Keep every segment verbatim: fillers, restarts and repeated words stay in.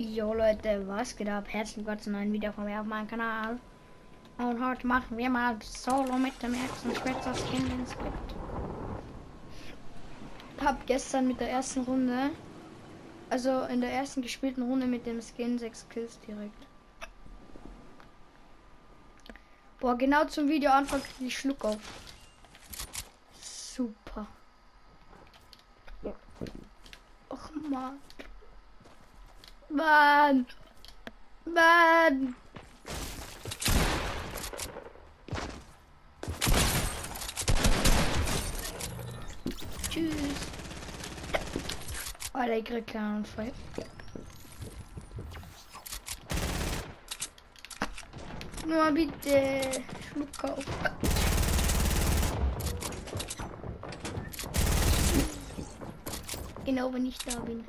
Jo Leute, was geht ab? Herzlich willkommen zu einem neuen Video von mir auf meinem Kanal. Und heute machen wir mal Solo mit dem ersten Schwätzer Skin in Script. Hab gestern mit der ersten Runde, also in der ersten gespielten Runde mit dem Skin sechs Kills direkt. Boah, genau zum Videoanfang kriege ich Schluck auf. Super. Och Mann. Mann. Mann. Tschüss. Oh, der kriegt keinen Unfall. Nur bitte Schluck auf. Genau, wenn ich da bin.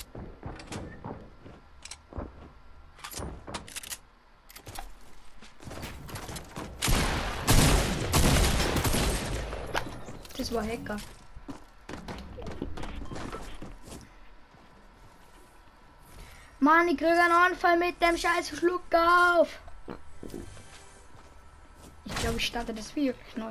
Das war Hacker. Mann, ich kriege einen Anfall mit dem scheiß Schluck auf. Ich glaube, ich starte das Video neu.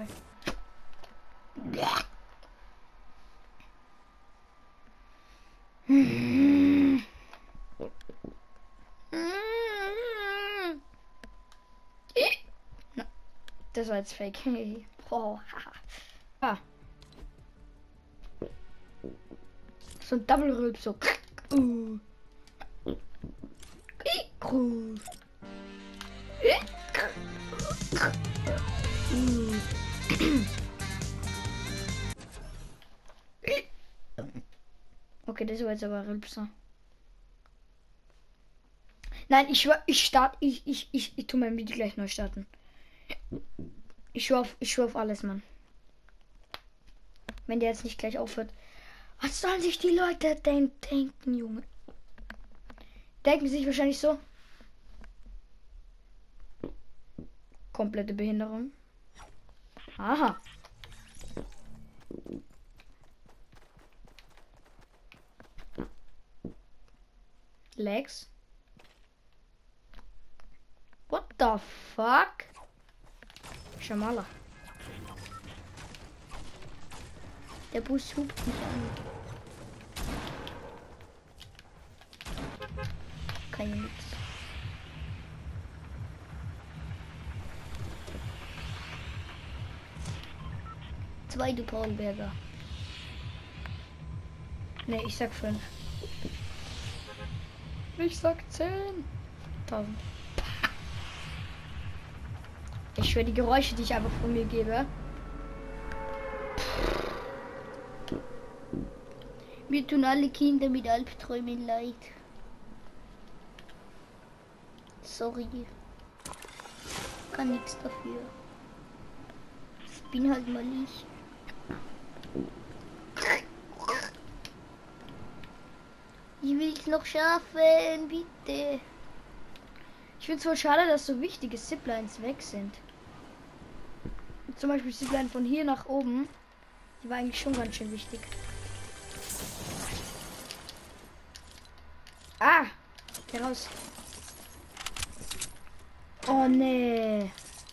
Das war jetzt fake. Oh, ah. So ein Double Rülp, so. Uh. Okay, das war jetzt aber Rülpser. Nein, ich schwör, ich starte, ich, ich, ich, ich tu mein Video gleich neu starten. Ich schwör auf, ich schwör auf alles, Mann. Wenn der jetzt nicht gleich aufhört. Was sollen sich die Leute denn denken, Junge? Denken sich wahrscheinlich so. Komplette Behinderung. Aha. Legs. What the fuck? Schamala. Der Bus hupt mich an. Kann ja nichts. Zwei du Paulberger. Ne, ich sag fünf. Ich sag zehn. Tausend. Ich schwöre, die Geräusche, die ich einfach von mir gebe. Mir tun alle Kinder mit Albträumen leid. Sorry. Kann nichts dafür. Ich bin halt mal ich. Ich will es noch schaffen, bitte. Ich finde es voll schade, dass so wichtige Ziplines weg sind. Zum Beispiel Zipline von hier nach oben. Die war eigentlich schon ganz schön wichtig. Ah! Heraus. Oh nee.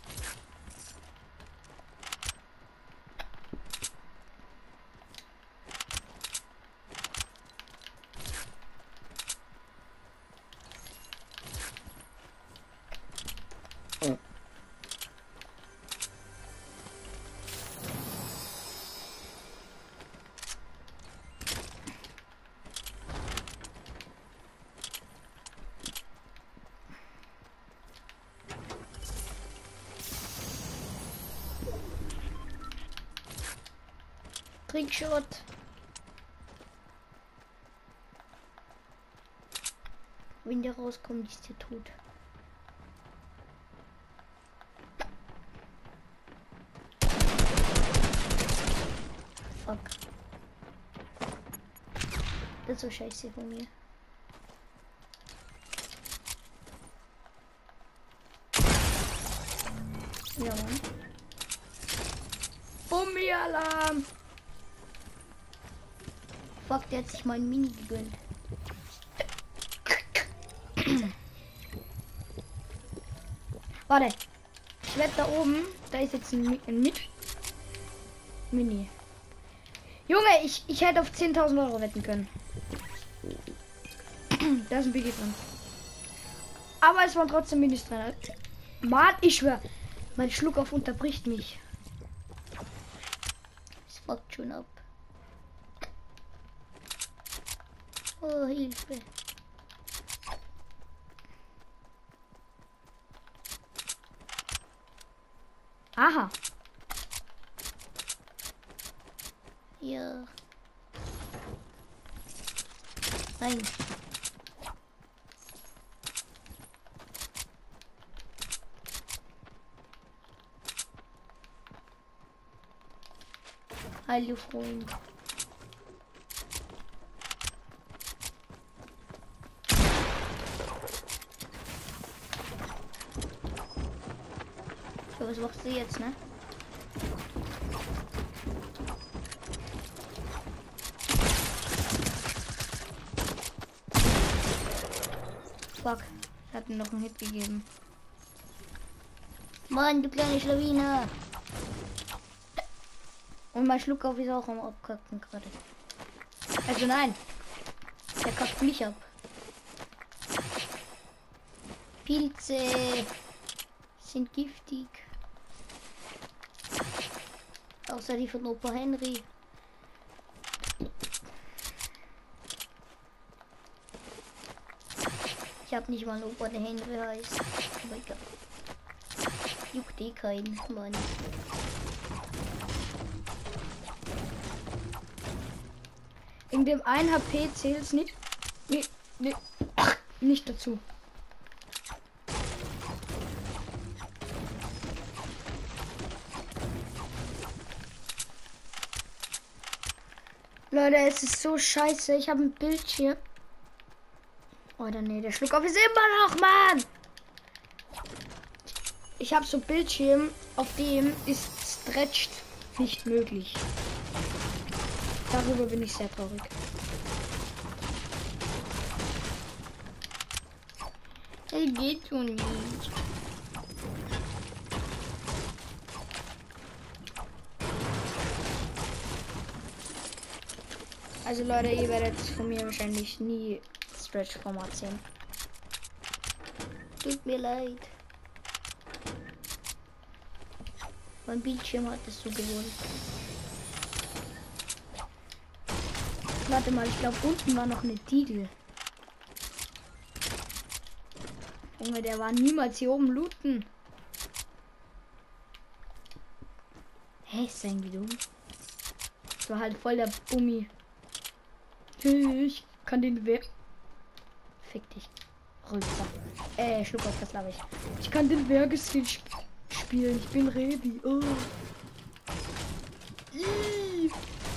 Trickshot. Wenn der rauskommt, ist der tot. Fuck. Das ist so scheiße von mir. Ja, Mann. Bummi-Alarm! Fuck, der hat sich mein Mini gegönnt. Warte. Ich werde da oben. Da ist jetzt ein, Mi- ein Mit. Mini. Junge, ich, ich hätte auf zehntausend Euro wetten können. Da ist ein Biggie drin. Aber es waren trotzdem Minis drin. Mann, ich schwör. Mein Schluck auf unterbricht mich. Es fuckt schon ab. Oh, Hilfe. Aha. Ja. Nein. Hallo Freund. So, was machst du jetzt, ne? Fuck, hat mir noch einen Hit gegeben. Mann, du kleine Schlawine. Und mein Schluckauf ist auch am Abkacken gerade. Also nein, der kackt mich ab. Pilze sind giftig. Außer die von Opa Henry. Ich hab nicht mal einen Opa, der Henry heißt. Oh mein Gott. Juckt eh keinen, Mann. In dem einen H P zählt es nicht. Nee, nee, nicht dazu. Leute, es ist so scheiße. Ich habe ein Bildschirm. Oder nee, der Schluckauf ist immer noch, Mann. Ich habe so Bildschirm, auf dem ist Stretched nicht möglich. Darüber bin ich sehr traurig. Es geht schon nicht. Also Leute, ihr werdet von mir wahrscheinlich nie Stretch-Format sehen. Tut mir leid. Mein Bildschirm hat es so gewollt. Warte mal, ich glaube unten war noch eine Tiegel. Junge, der war niemals hier oben looten. Hä, ist irgendwie dumm. Das war halt voll der Bummi. Ich kann den Werk. Fick dich. Rülpser. Äh, Schluck auf, das glaube ich. Ich kann den Wergestil sp spielen. Ich bin Rebi. Oh. Ih.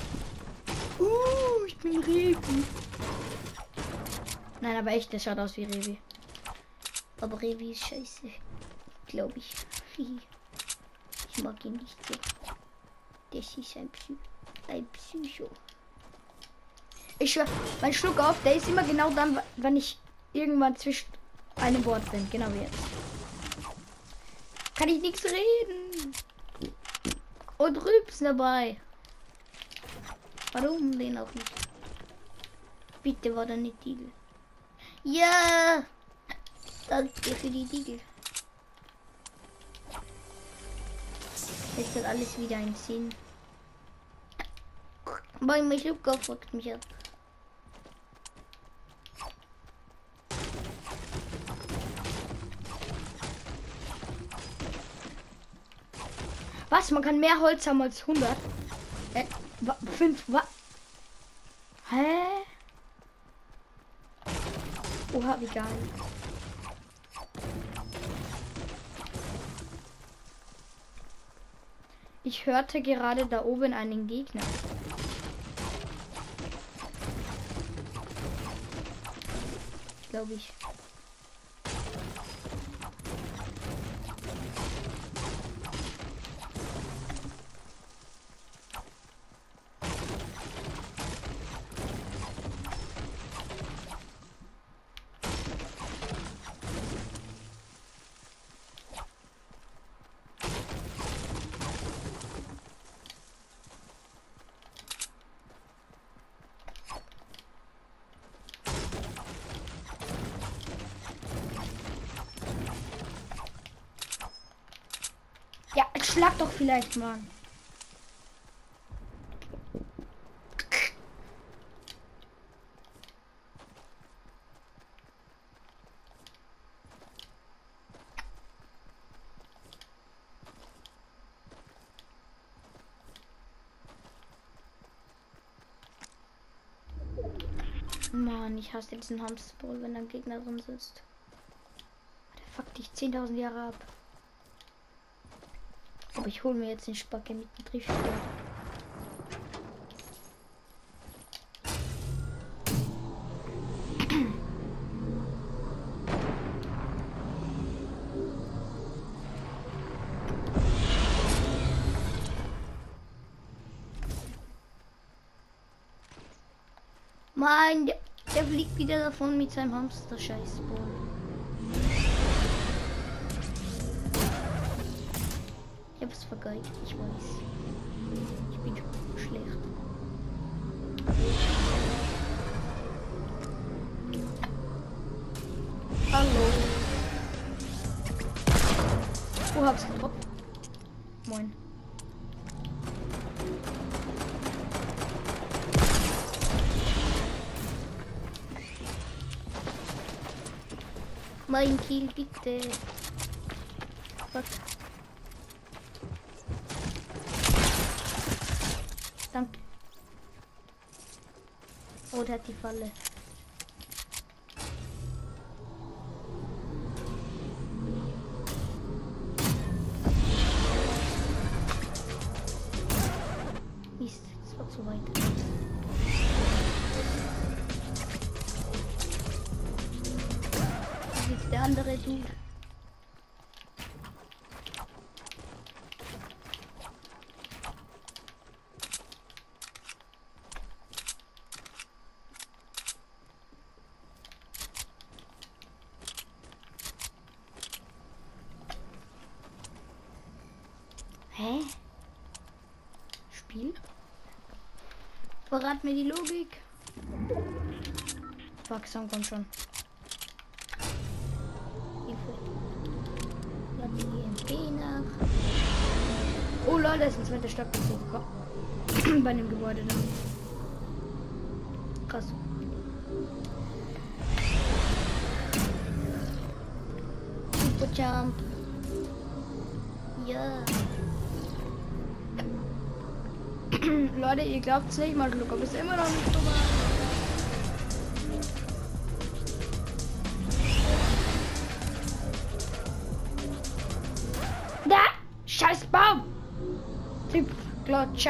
Uh, ich bin Rebi. Nein, aber echt, der schaut aus wie Rebi. Aber Rebi ist scheiße. Glaube ich. Ich mag ihn nicht so. Das ist ein, Psy ein Psycho. Ich schwör, mein Schluck auf, der ist immer genau dann, wenn ich irgendwann zwischen einem Wort bin. Genau wie jetzt. Kann ich nichts reden. Und rülpsen dabei. Warum den auch nicht? Bitte war da eine Tiegel. Ja! Danke für die Tiegel. Jetzt hat alles wieder einen Sinn. Mein Schluck auf fuckt mich ab. Was? Man kann mehr Holz haben als hundert? Äh, fünf, was? Hä? Oha, wie geil. Ich hörte gerade da oben einen Gegner. Glaube ich. schlag doch vielleicht mal. Mann, ich hasse diesen Hamsterball, wenn ein Gegner drin sitzt. Der fuckt dich zehntausend Jahre ab. Aber ich hole mir jetzt den Spacke mit dem Triebschwert. Mann, der, der fliegt wieder davon mit seinem Hamster-Scheißball. Ich hab's vergeigt, ich weiß. Ich bin schlecht. Hallo. Wo hab's getroppt? Moin. Mein Kill, bitte. Gott. Danke. Oh, der hat die Falle. Mist, das war zu weit. Jetzt der andere Dude. Hä? Spiel? Verrat mir die Logik. Fuck, Song kommt schon. Oh lol, da ist ein zweiter Stock dazu gekommen. Bei dem Gebäude da. Krass. Super Jump. Ja. Leute, ihr glaubt es nicht, mal Glück, aber ist immer noch nicht vorbei. Da! Scheiß Baum! Typ Glotscher.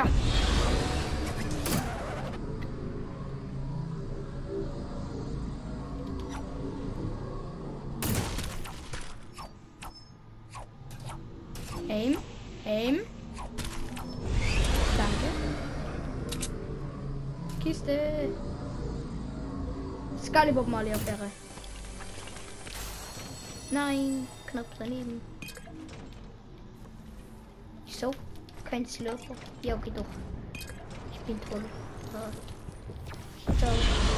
Aim, aim. Danke. Kiste. Skalibop Mali auf Ehre. Nein, knapp daneben. So, kein Slurper. Ja, okay, doch. Ich bin toll. Ah. Ciao.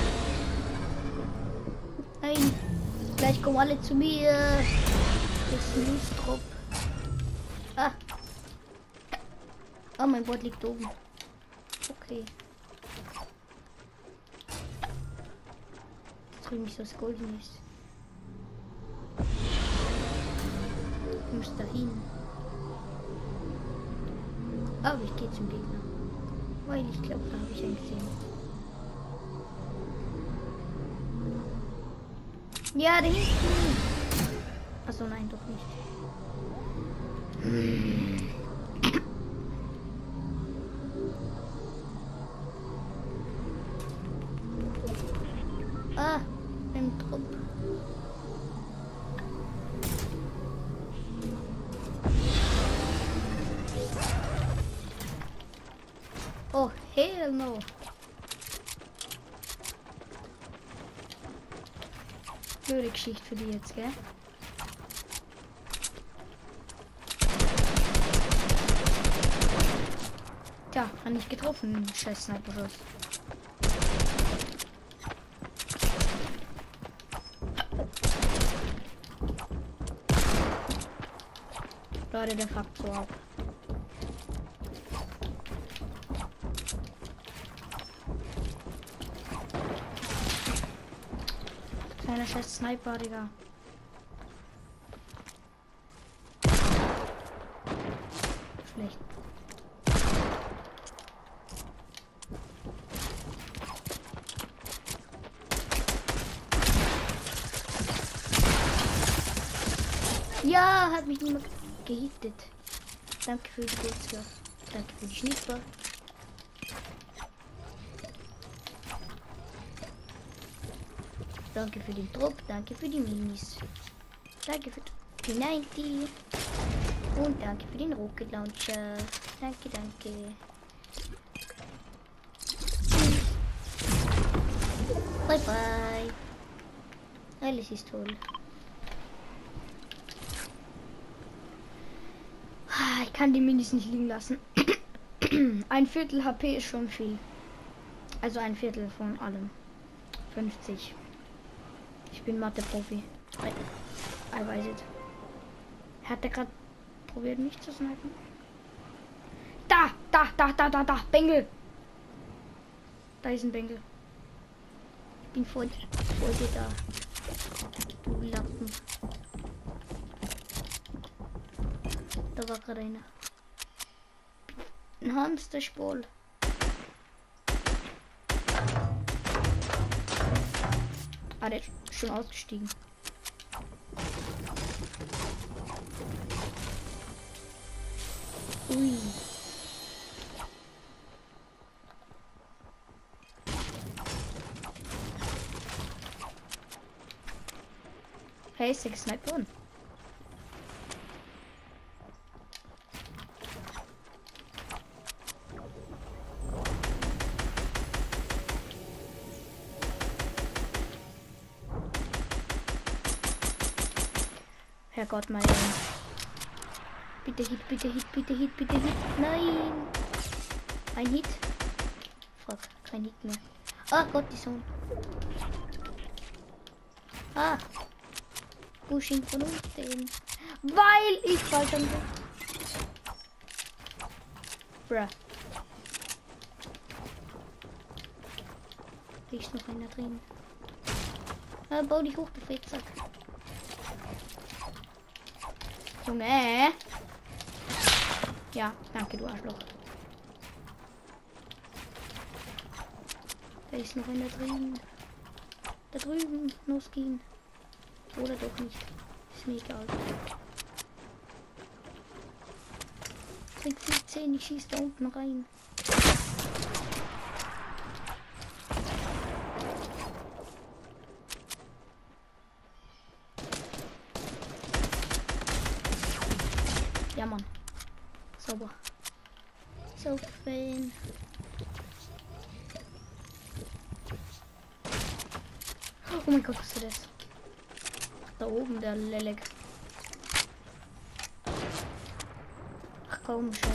Nein, gleich kommen alle zu mir. Das ist ein Lustrop. Ah. Ah, mein Board liegt oben. Okay. Jetzt drüben ist was Goldenes. Ich muss dahin. Aber ich gehe zum Gegner. Weil ich glaube, da habe ich einen gesehen. Ja, da hinten. Achso, nein, doch nicht. Ah, im Trupp. Oh, hell no. Blöde Geschichte für die jetzt, gell? Tja, hat nicht getroffen, scheiß Sniper-Schuss. Leute, der fuckt so ab. Kleiner scheiß Sniper, Digga. Schlecht. Ja, hat mich niemand gehittet. Danke für die Geburtstag. Danke für die Schnipper. Danke für den Trupp, danke für die Minis. Danke für P neunzig. Und danke für den Rocket Launcher. Danke, danke. Bye bye. Alles ist toll. Ich kann die Minis nicht liegen lassen. Ein Viertel H P ist schon viel. Also ein Viertel von allem. fünfzig. Ich bin Mathe-Profi. I, I weiß es. Hat er gerade probiert, mich zu snipen? Da, da, da, da, da, da, Bengel. Da ist ein Bengel. Ich bin vor, vor dir da. Du Lappen. Da war gerade einer. Ein Hamsterspol. Ah, der ist schon ausgestiegen. Ui. Hey, sechs Sniper. Herrgott, mein. Bitte Hit, bitte Hit, bitte Hit, bitte Hit. Nein. Ein Hit. Fuck, kein Hit mehr. Ah Gott, die Sonne. Ah. Pushing von unten. Weil ich falsch am. Bruh. Ist noch einer drin. Ah, bau dich hoch, du Fettsack. Junge. Ja, danke, du Arschloch. Da ist noch einer drin. Da drüben, losgehen. Oder doch nicht. Ist mir egal. Trick siebzehn, ich schieße da unten rein. Ja, Mann. Sauber. So fein. Oh mein Gott, was ist das? Da oben der Lelek. Ach komm schon.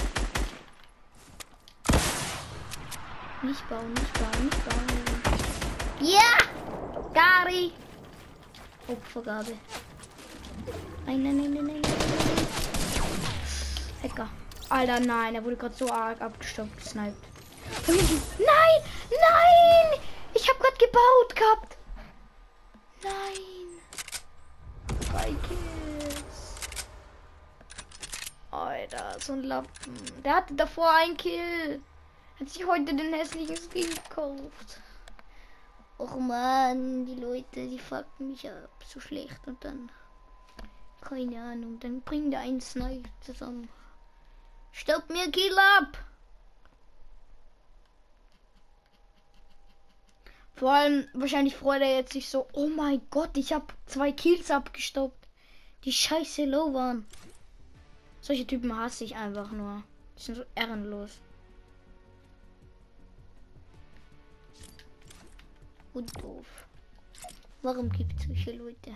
Nicht bauen, nicht bauen, nicht bauen. Ja! Gary! Opfergabe. Nein, nein, nein, nein, nein, nein. Hacker. Alter, nein, er wurde gerade so arg abgestoppt, gesniped. Nein! Nein! Ich habe gerade gebaut gehabt. Nein. Drei Kills. Alter, so ein Lappen. Der hatte davor ein Kill. Hat sich heute den hässlichen Skin gekauft. Och man, die Leute, die fucken mich ab. So schlecht und dann. Keine Ahnung, dann bringt der einen Snipe zusammen. Stopp mir Kill ab! Vor allem wahrscheinlich freut er jetzt sich so, oh mein Gott, ich habe zwei Kills abgestoppt. Die scheiße low waren. Solche Typen hasse ich einfach nur. Die sind so ehrenlos. Und doof. Warum gibt es solche Leute?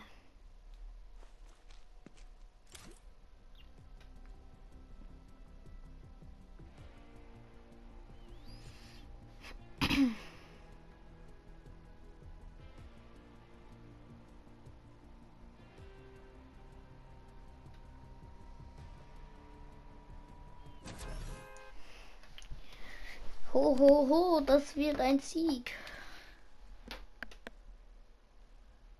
Ho, ho, ho, das wird ein Sieg.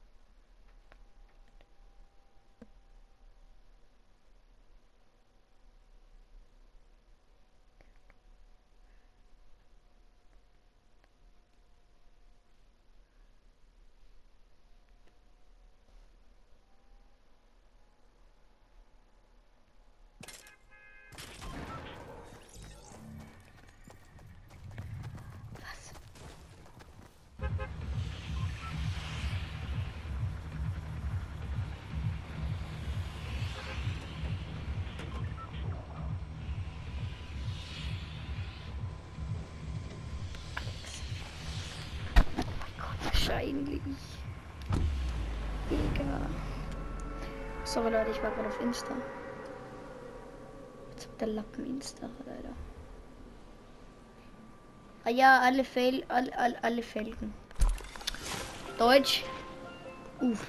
Wahrscheinlich. Egal. Sorry Leute, ich war gerade auf Insta. Jetzt habt der Lappen Insta, leider. Ah ja, alle Fail, alle, alle, alle Felgen. Deutsch. Uff.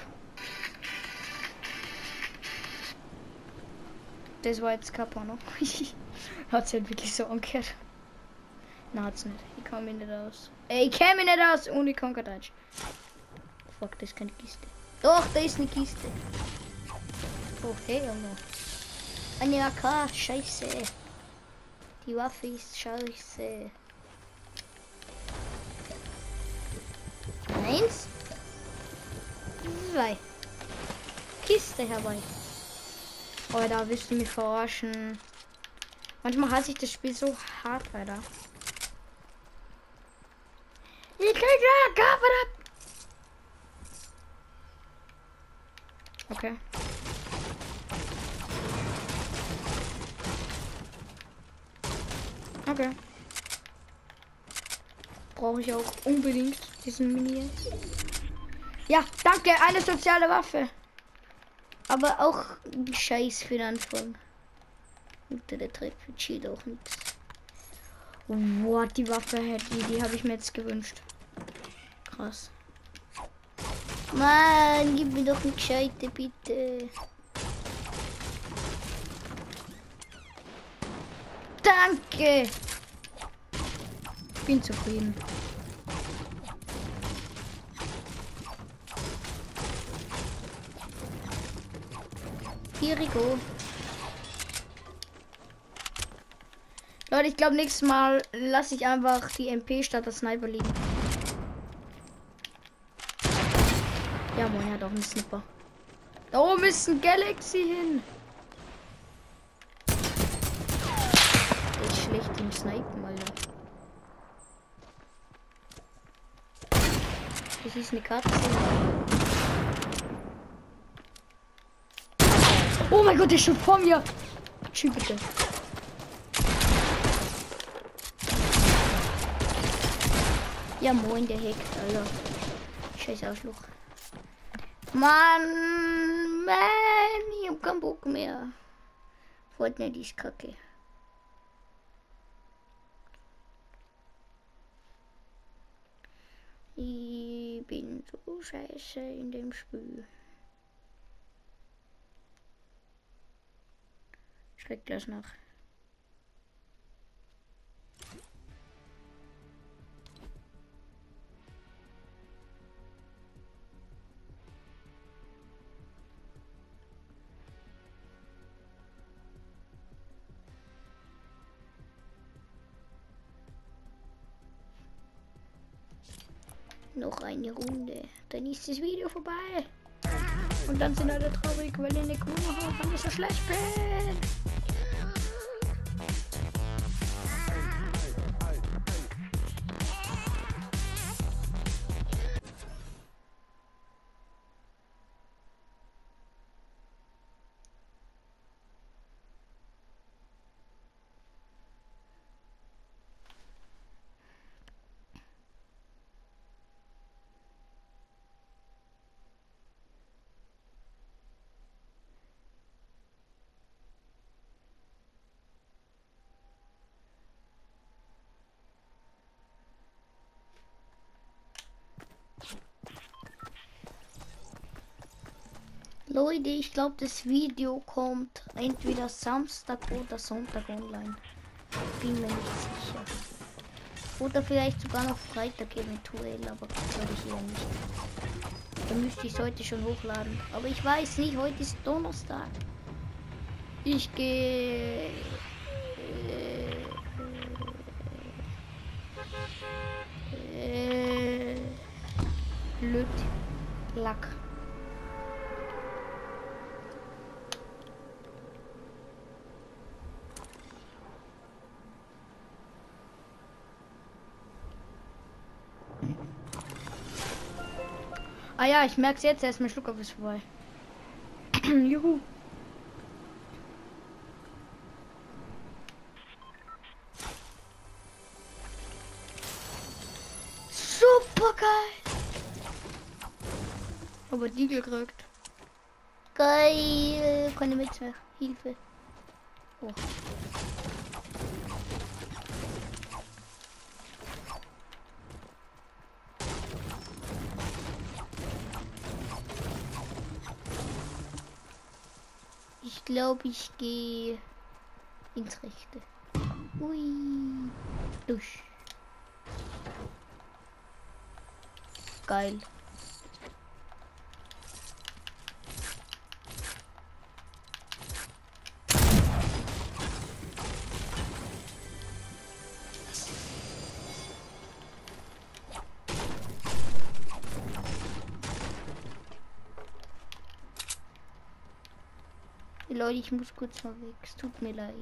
Das war jetzt Kappa noch. Hat's halt wirklich so angehört. Na, hat's nicht. Ich kann mich nicht aus. Ey, ich kenn mich nicht aus ohne Konkerdeutsch. Fuck, das ist keine Kiste. Doch, da ist eine Kiste. Oh, hey, Junge. Eine A K, scheiße. Die Waffe ist scheiße. Eins. Zwei. Kiste herbei. Oh, da willst du mich verarschen. Manchmal hasse ich das Spiel so hart, Alter. Ich krieg da, okay. Okay. Brauche ich auch unbedingt diesen Mini. Ja, danke, eine soziale Waffe. Aber auch ein Scheiß für den Anfang. Unter der Treppe cheat auch nichts. Boah, die Waffe hätte die, die habe ich mir jetzt gewünscht. Krass. Mann, gib mir doch eine gescheite, bitte. Danke. Ich bin zufrieden. Here we go. Leute, ich glaube, nächstes Mal lasse ich einfach die M P statt der Sniper liegen. Ja, moin, er hat auch einen Snipper. Da oben ist ein Galaxy hin. Der ist schlecht im Snipen, Alter. Das ist eine Katze. Oh mein Gott, der ist schon vor mir. Tschüss, bitte. Ja, moin, der hackt, Alter. Scheiß Arschloch. Mann, Mann, ich hab keinen Bock mehr. Fortnite ist kacke. Ich bin so scheiße in dem Spiel. Schlägt gleich nach. Noch eine Runde, dann ist das Video vorbei. Und dann sind alle traurig, weil ich nicht gewonnen habe, weil ich so schlecht bin. Leute, ich glaube, das Video kommt entweder Samstag oder Sonntag online. Bin mir nicht sicher. Oder vielleicht sogar noch Freitag eventuell, aber glaube ich eher nicht. Dann müsste ich es heute schon hochladen. Aber ich weiß nicht, heute ist Donnerstag. Ich gehe... Äh, blöd. Lack. Ah ja, ich merke es jetzt, erst mein Schluckauf ist vorbei. Juhu. Super geil. Aber die gekriegt. Geil. Keine Witz mehr. Hilfe. Oh. Ich glaube, ich gehe ins Rechte. Ui. Dusch. Geil. Leute, ich muss kurz mal weg. Es tut mir leid.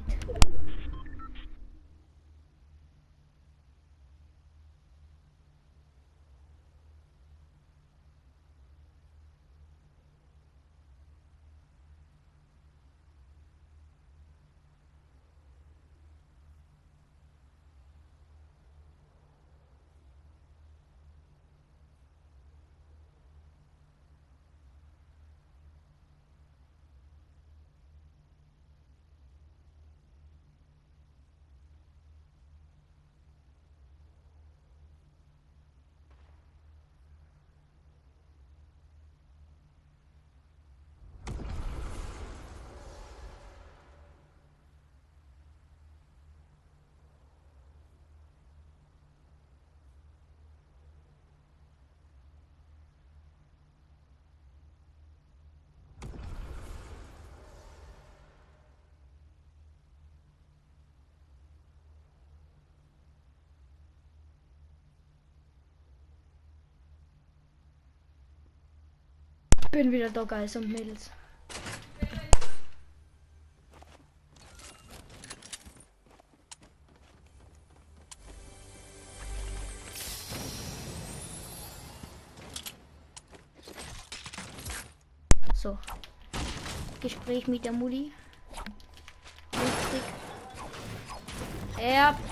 Bin wieder da, Guys und Mädels. So. Gespräch mit der Mutti. Lustig. Ja.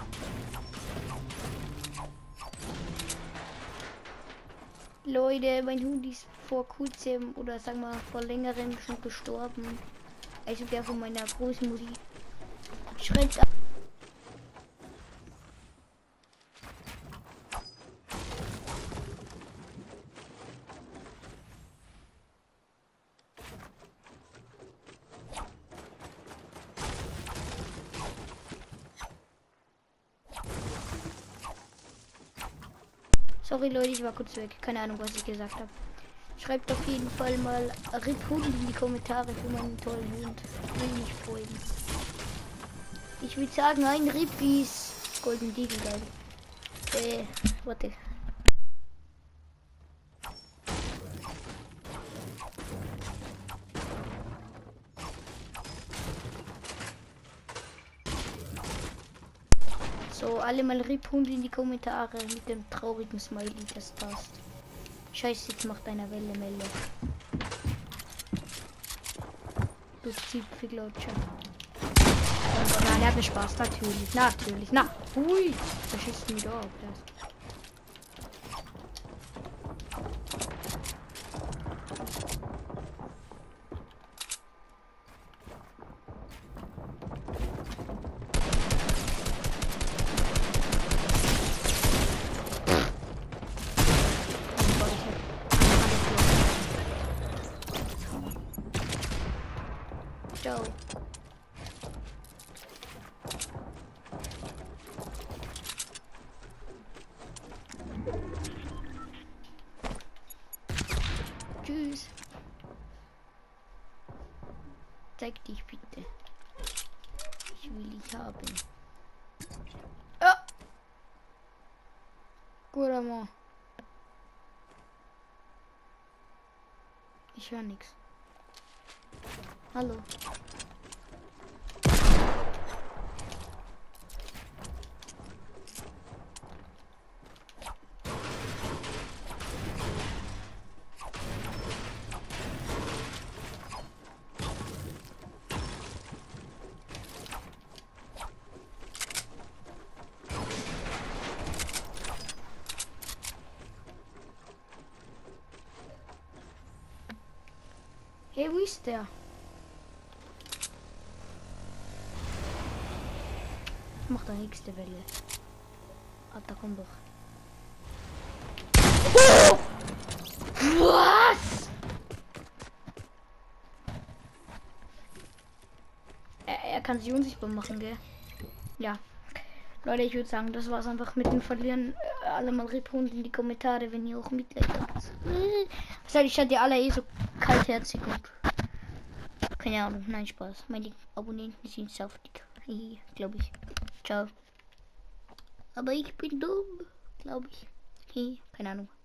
Leute, mein Hund ist vor kurzem oder sagen wir vor längerem schon gestorben. Also der von meiner Großmutti. Schreibt ab. Sorry Leute, ich war kurz weg. Keine Ahnung, was ich gesagt habe. Schreibt auf jeden Fall mal Rip Hund in die Kommentare für meinen tollen Hund. Will mich freuen. Ich würde sagen, ein Rippis. Golden Deagle, geil. Äh, warte. So, alle mal Rip-Hund in die Kommentare mit dem traurigen Smiley, das passt. Scheiße, jetzt macht einer Welle Melle. Du Zipfelglotscher. Nein, er hat Spaß, natürlich, natürlich. Na, hui, da schießt mich da ab. Ciao. Tschüss. Zeig dich bitte. Ich will dich haben. Ah. Guter Mann. Ich höre nichts. Hallo. Hey, wo ist der? Mach der nächste Welle. Alter, komm doch. Oh! Was? Er, er kann sich unsichtbar machen, gell? Ja. Leute, ich würde sagen, das war's einfach mit dem Verlieren. Äh, alle mal Repund in die Kommentare, wenn ihr auch Mitleid habt. Äh, ich hatte alle eh so kaltherzig und keine Ahnung, nein, Spaß. Meine Abonnenten sind saftig. Glaube ich. Ciao. Aber ich bin dumm, glaube ich. Keine Ahnung.